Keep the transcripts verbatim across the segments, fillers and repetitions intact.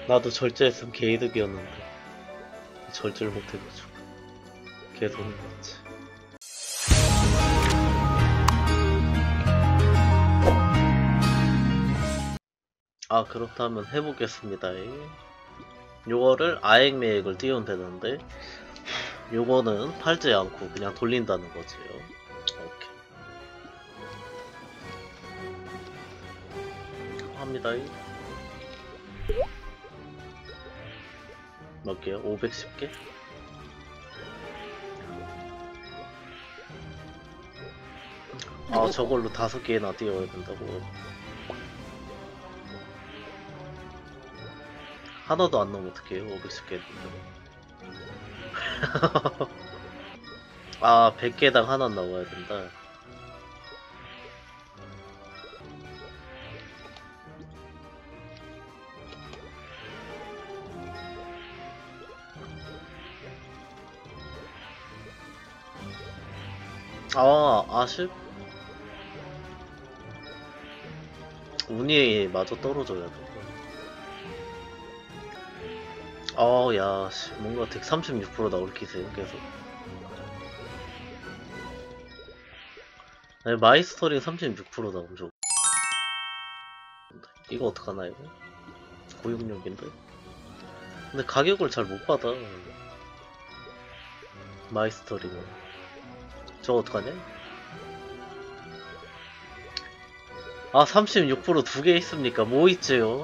나도 절제했으면 개이득이었는데 절제를 못해가지고 개손해 봤지. 아 그렇다면 해보겠습니다. 요거를 아액 매액을 띄우면 되는데 요거는 팔지 않고 그냥 돌린다는 거지요. 오케이 합니다. 몇 개요? 오백십 개? 아 저걸로 다섯 개나 띄워야 된다고. 하나도 안 나오면 어떡해요? 오백십 개 아 백 개당 하나 나와야 된다. 아 아쉽? 운이 마저 떨어져야 돼. 어, 야, 씨, 뭔가 백삼십육 퍼센트 나올 기세요, 계속. 아니, 마이스터링 삼십육 퍼센트 나오면 좋. 이거 어떡하나, 이거? 고육육인데? 근데 가격을 잘 못 받아. 마이스터링은. 저거 어떡하냐? 아, 삼십육 퍼센트 두 개 있습니까? 뭐 있지요?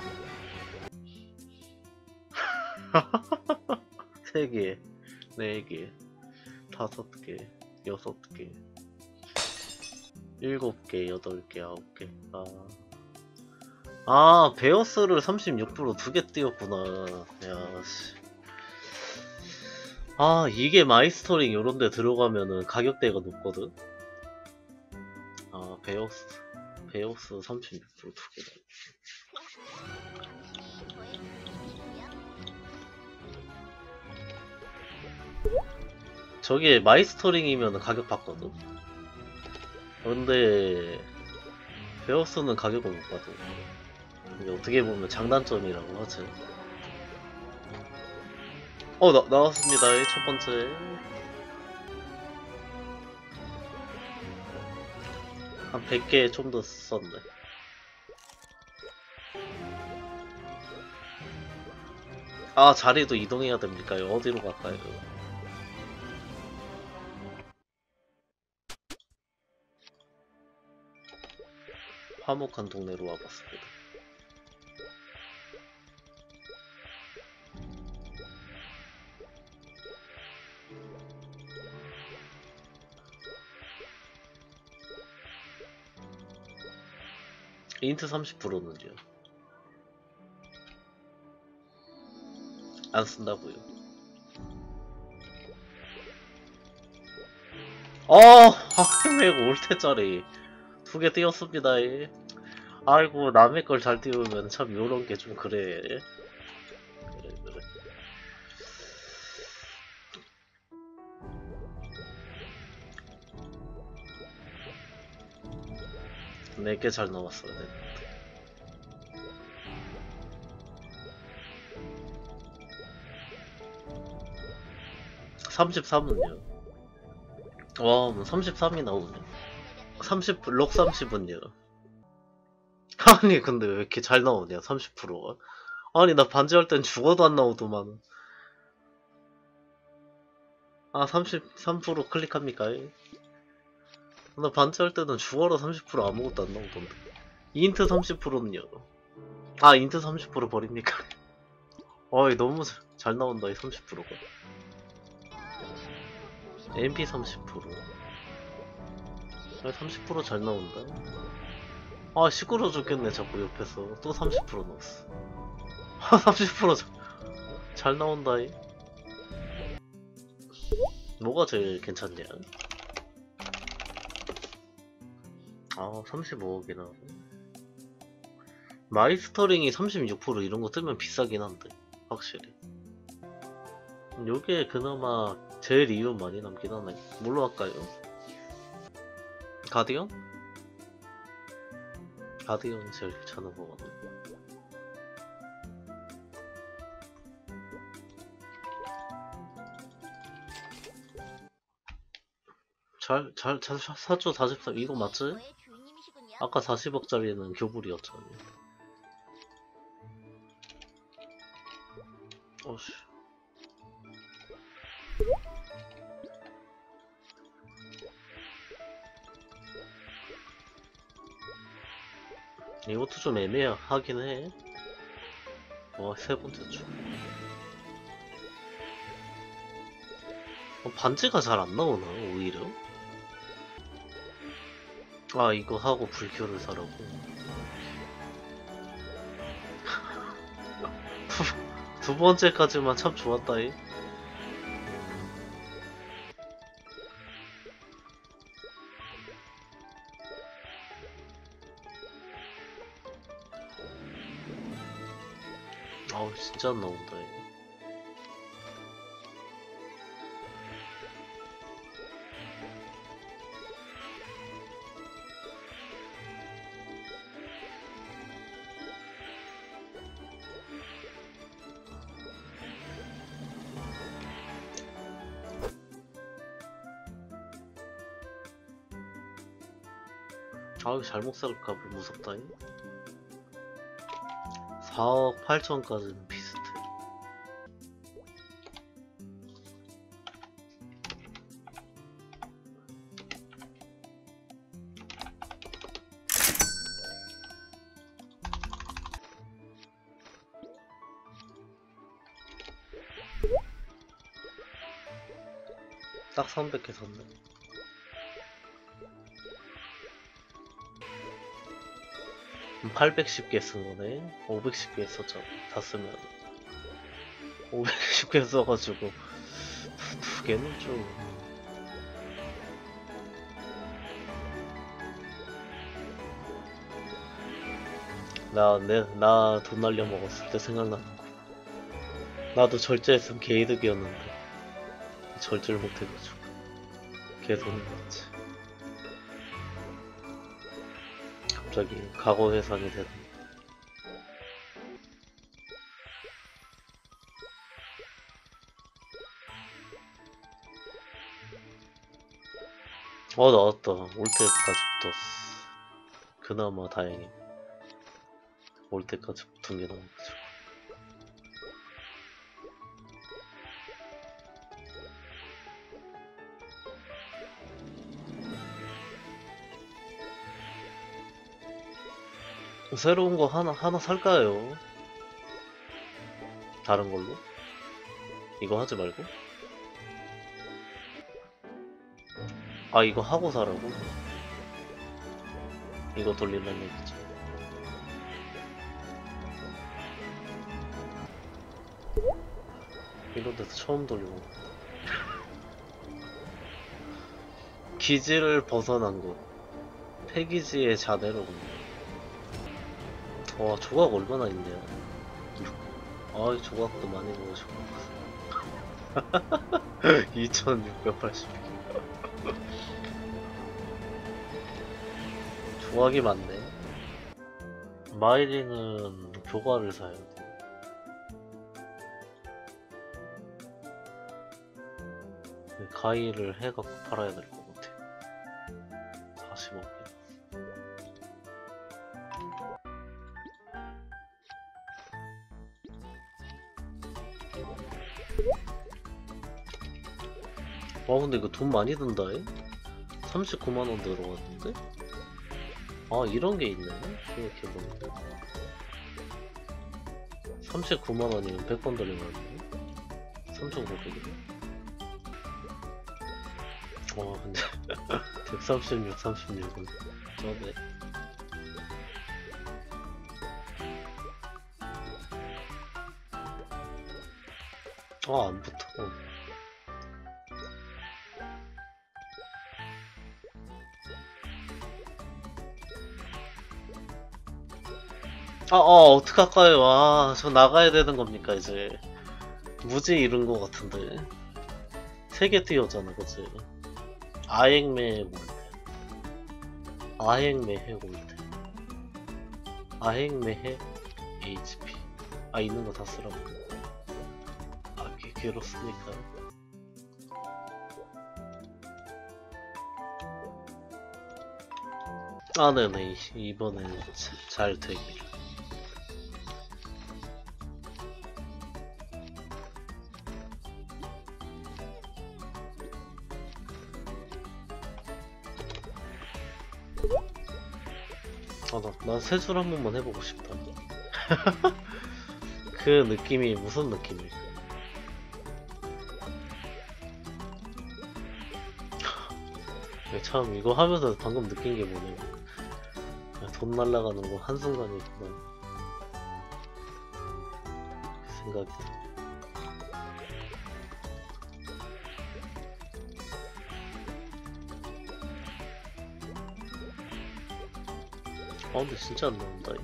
세 개, 네 개, 다섯 개, 여섯 개, 일곱 개, 여덟 개, 아홉 개. 아, 아 베어스를 삼십육 퍼센트 두 개 띄웠구나. 야, 씨. 아, 이게 마이스터링 요런데 들어가면은 가격대가 높거든? 아, 베어스, 베어스 삼십육 퍼센트 두 개. 저게 마이스터링이면 가격 받거든? 근데 베어스는 가격을 못 받아. 이게 어떻게 보면 장단점이라고 하지. 어, 나, 나왔습니다. 첫 번째. 한 백 개 좀 더 썼네. 아, 자리도 이동해야 됩니까? 어디로 갈까요? 화목한 동네로 와봤습니다. 인트 삼십 퍼센트는요? 안 쓴다고요. 어, 하행매고 올 때짜리 두 개 띄웠습니다. 아이고, 남의 걸 잘 띄우면 참 요런 게 좀 그래. 그래, 그래. 내게 잘 나왔어야 돼. 삼십삼은요? 와, 뭐 삼십삼이 나오네. 삼십, 록 삼십은요? 아니, 근데 왜 이렇게 잘 나오냐, 삼십 퍼센트가? 아니, 나 반지할 땐 죽어도 안 나오더만. 아, 삼십삼 퍼센트 클릭합니까? 나 반지할 때는 죽어라 삼십 퍼센트 아무것도 안 나오던데. 인트 삼십 퍼센트는요? 아, 인트 삼십 퍼센트 버립니까? 어이, 너무 잘 나온다, 이 삼십 퍼센트가. 엠피 삼십 퍼센트. 아, 삼십 퍼센트 잘 나온다. 아, 시끄러워 죽겠네, 자꾸 옆에서. 또 삼십 퍼센트 넣었어. 아, 삼십 퍼센트 잘 나온다, 이. 뭐가 제일 괜찮냐? 아, 삼십오억이나. 마이스터링이 삼십육 퍼센트 이런 거 뜨면 비싸긴 한데, 확실히. 요게 그나마 제일 이윤 많이 남긴 하네. 뭘로 할까요? 가디언? 가디언이 제일 괜찮은 거 같네. 잘, 잘, 잘 사- 사죠. 사십삼. 이거 맞지? 아까 사십억짜리는 교불이었잖아. 어씨. 이것도 좀 애매하긴 해. 와, 세 번째 주. 어, 반지가 잘 안 나오나, 오히려? 아, 이거 하고 불교를 사라고. 두, 두 번째까지만 참 좋았다이. 아우, 진짜 안 나온다, 이. 아우, 잘못 살까봐 무섭다이. 사억 팔천까지는 비슷해. 딱 삼백 개 샀네. 팔백십 개 쓴 거네. 오백십 개 썼잖아. 다 쓰면. 오백십 개 써가지고, 두, 두 개는 좀. 나, 내, 나 돈 날려 먹었을 때 생각나는 거. 나도 절제했으면 개이득이었는데. 절제를 못해가지고. 개 돈이 났지. 갑자기 과거 회상이 되는. 어, 나왔다. 올 때까지 붙었어. 그나마 다행이네. 올 때까지 붙은 게 나와가지고. 새로운 거 하나, 하나 살까요? 다른 걸로? 이거 하지 말고? 아, 이거 하고 사라고? 이거 돌리려는 얘기지. 이런 데서 처음 돌리고. 기지를 벗어난 곳. 폐기지의 자네로 본다. 와, 조각 얼마나 있네요. 아, 이 조각도 많이 보고 싶어. 이천육백팔십 개. 조각이 많네. 마이링은 교과를 사야 돼. 가위를 해갖고 팔아야 될 것 같아. 사십억 개. 와, 근데 이거 돈 많이 든다, 에? 삼십구만 원 들어갔는데? 아, 이런 게 있네? 생각해보니까. 삼십구만 원이면 백 번 돌리면 안 돼? 삼천오백이네? 와, 근데, 백삼십육, 삼십육은 저네. 아, 안 붙어. 아, 어, 어떡할까요? 아, 저 나가야 되는 겁니까, 이제. 무지 잃은 것 같은데. 세 개 뛰었잖아, 그치? 아행매 골드. 아행매해 골드. 아행매해 에이치피. 아, 있는 거 다 쓰라고. 아, 게, 괴롭습니까? 아, 네네. 이번엔 자- 잘 되길. 아, 나, 나 세 줄 한 번만 해보고 싶다. 그 느낌이 무슨 느낌일까? 참, 이거 하면서 방금 느낀 게 뭐냐면, 야, 돈 날라가는 거 한순간에 있구나. 그 생각이. 아, 근데 진짜 안 나온다.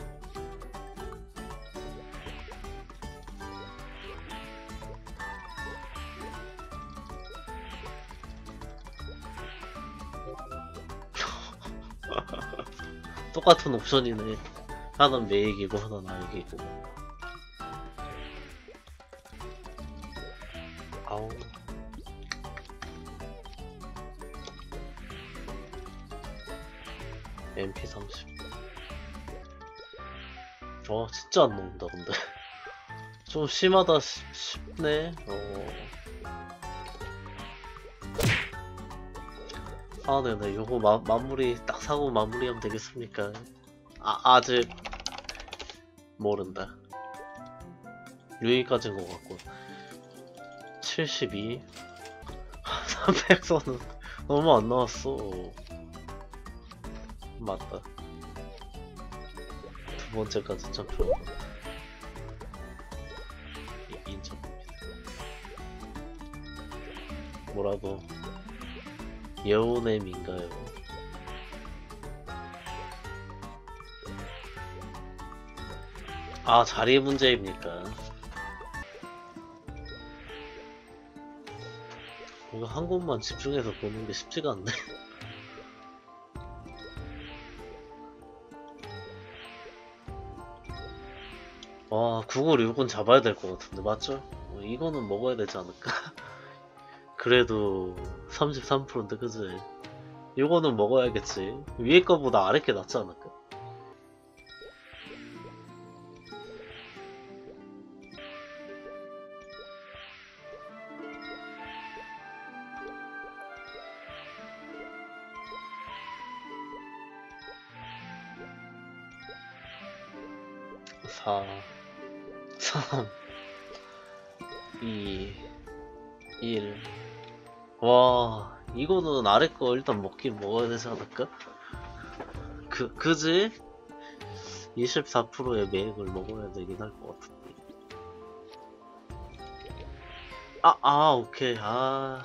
똑같은 옵션이네. 하나는 매익이고, 하나는 알기고. 아우. 엠피 삼십. 와, 진짜 안 나온다, 근데. 좀 심하다 싶, 싶네. 어. 아, 네네. 요거 마, 마무리, 딱 사고 마무리하면 되겠습니까? 아, 아직 모른다. 여기까지인 것 같고. 칠십이. 삼백 선은 너무 안 나왔어. 맞다. 두 번째까지 참 좋은 것 같아. 이- 인정합니다. 뭐라고? 여운의 민가요? 아, 자리 문제입니까? 이거 한 곳만 집중해서 보는 게 쉽지가 않네. 와, 구글육은 잡아야 될 것 같은데, 맞죠? 어, 이거는 먹어야 되지 않을까? 그래도 삼십삼 퍼센트인데, 그지? 이거는 먹어야겠지. 위에 거보다 아래 게 낫지 않을까? 사, 삼, 이, 일. 와, 이거는 아래 거 일단 먹긴 먹어야 되지 않을까? 그, 그지? 이십사 퍼센트의 매액을 먹어야 되긴 할 것 같은데. 아, 아, 오케이. 아,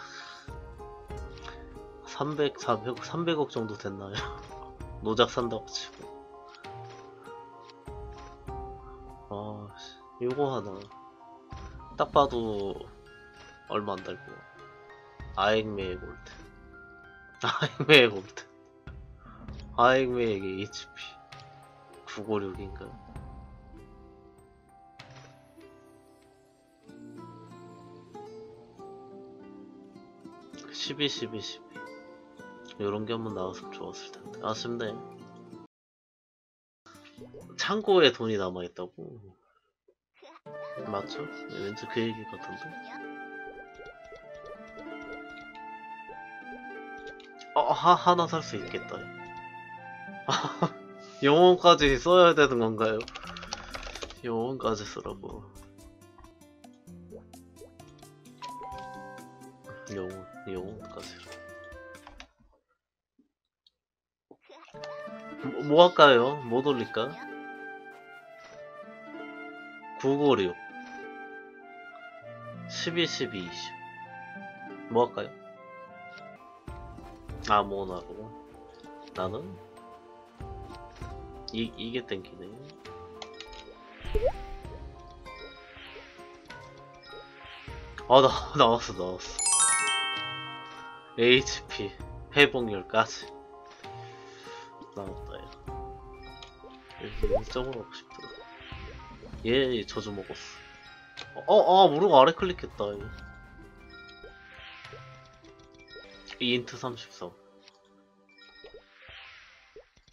삼백, 사백, 삼백억 정도 됐나요? 노작 산다고 치고. 아, 씨, 요거 하나. 딱 봐도 얼마 안 달고. 아엑메의 골드. 아엑메의 골드. 아엑메에게 에이치피. 구백오십육인가? 십이, 십이, 십이. 요런 게 한번 나왔으면 좋았을 텐데. 아쉽네. 창고에 돈이 남아있다고? 맞죠? 왠지 그 얘기 같은데? 어, 하, 하나 살 수 있겠다. 영혼까지 써야 되는 건가요? 영혼까지 쓰라고. 영혼, 영혼까지. 뭐, 뭐 할까요? 뭐 돌릴까? 구백오십육. 십이, 십이, 이십. 뭐 할까요? 아, 뭐 나고. 나는? 이, 이게 땡기네. 아, 나, 나왔어, 나왔어. 에이치피. 회복률까지. 나왔다, 야. 일 점으로 하고 싶더라. 얘 저주 먹었어. 어, 어, 아, 모르고 아래 클릭했다. 이 인트 삼십삼.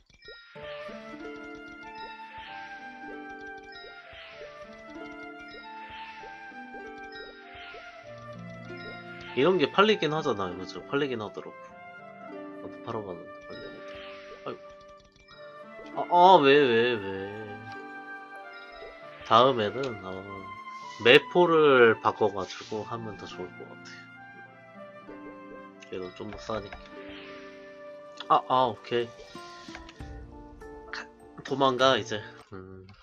이런 게 팔리긴 하잖아요. 그죠? 팔리긴 하더라고. 나도 팔아 가는데 팔리거든. 아이고. 아, 아, 왜, 왜, 왜. 다음에는, 어, 매포를 바꿔가지고 하면 더 좋을 것 같아요. 얘는 좀 더 싸니까. 아, 아, 오케이. 도망가, 이제. 음.